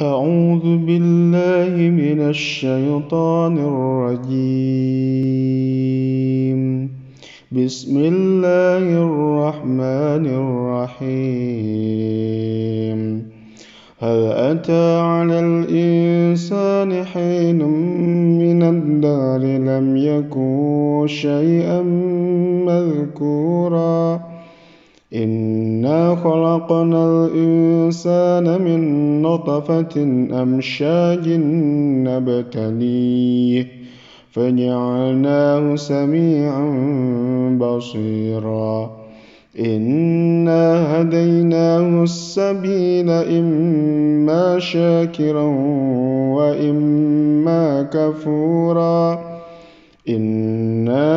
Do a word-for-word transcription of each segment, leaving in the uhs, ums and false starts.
أعوذ بالله من الشيطان الرجيم. بسم الله الرحمن الرحيم. هل أتى على الإنسان حين من الدهر لم يكن شيئا مذكورا إنا خلقنا الإنسان من نطفة أمشاج نبتليه فجعلناه سميعا بصيرا إنا هديناه السبيل إما شاكرا وإما كفورا إنا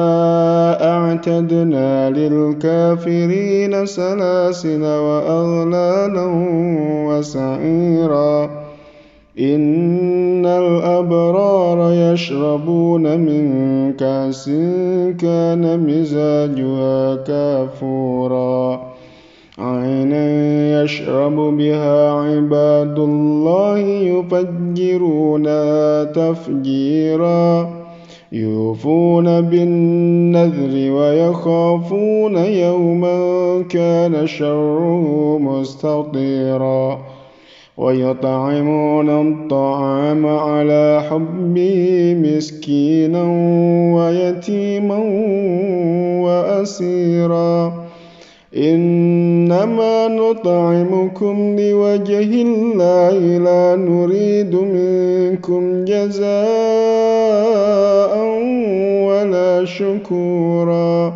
أعتدنا للكافرين سلاسل وأغلالا وسعيرا إن الأبرار يشربون من كأس كان مزاجها كافورا عينا يشرب بها عباد الله يفجرونها تفجيرا يوفون بالنذر ويخافون يوما كان شره مستطيرا ويطعمون الطعام على حبه مسكينا ويتيما وأسيرا إنما نطعمكم لوجه الله لا نريد منكم جزاء ولا شكورا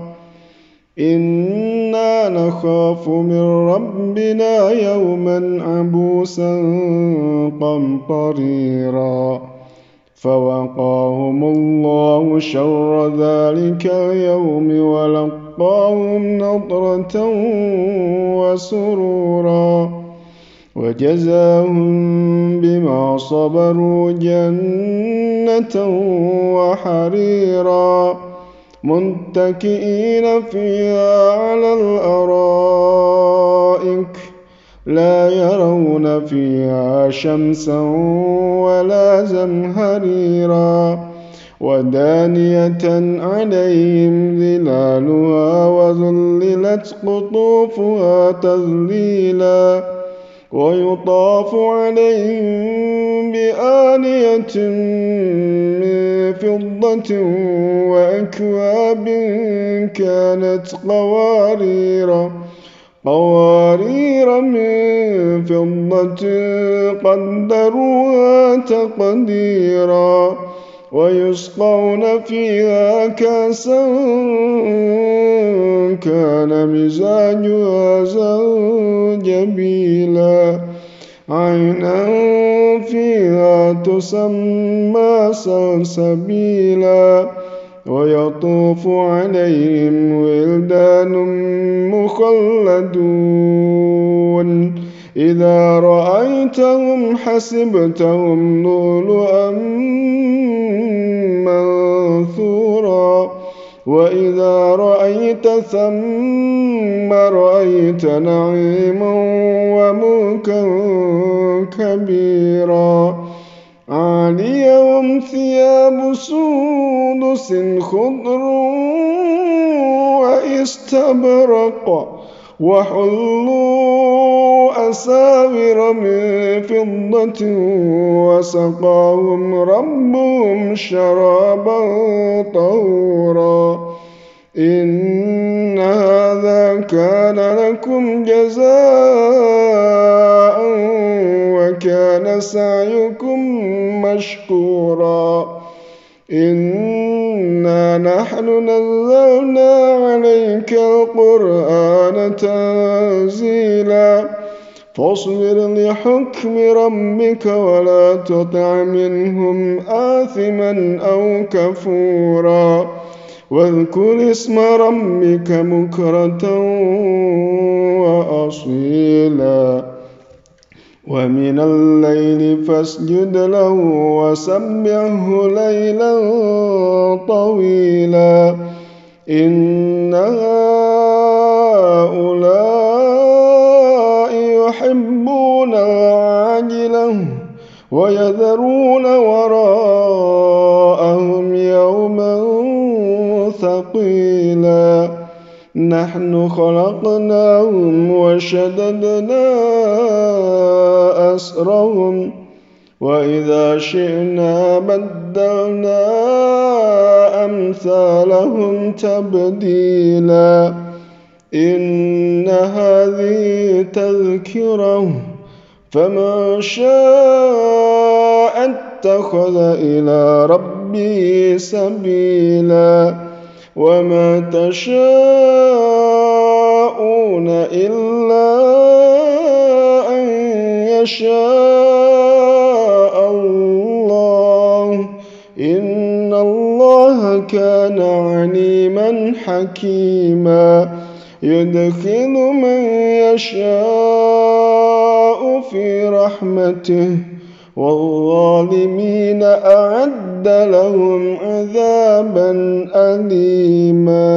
إنا نخاف من ربنا يوما عبوسا قمطريرا فوقاهم الله شر ذلك اليوم ولقاهم نضرة وسرورا وجزاهم بما صبروا جنة وحريرا متكئين فيها على الأرائك لا يرون فيها شمسا ولا زمهريرا ودانية عليهم ظلالها وذللت قطوفها تذليلا ويطاف عليهم بآنية من فضة وأكواب كانت قوارير قوارير من فضة قدروها تقديرا ويسقون فيها كأسا كان مزاجها زنجبيلا عينا فيها تسمى سلسبيلا ويطوف عليهم ولدان مخلدون إذا رأيتهم حسبتهم لؤلؤا منثورا وإذا رأيت ثم رأيت نعيما وملكا كبيرا عاليهم ثياب سندس خضر واستبرق وحلوا أساور من فضة وسقاهم ربهم شرابا طهورا إن هذا كان لكم جزاء وكان سعيكم مشكورا إنا نحن نزلنا عليك القرآن تنزيلا فاصبر لحكم ربك ولا تطع منهم آثما أو كفورا واذكر اسم ربك بكرة وأصيلا ومن الليل فاسجد له وسبحه ليلا طويلا إن هؤلاء يحبون العاجلة سبيله ويذرون وراءهم يوما ثقيلا نحن خلقناهم وشددنا أسرهم وإذا شئنا بدلنا أمثالهم تبديلا إن هذه تذكرة فمن شاء اتخذ إلى ربه سبيلا وما تشاءون إلا أن يشاء الله إن الله كان عليما حكيما يدخل من يشاء في رحمته والظالمين أعد لهم عذابا أليما.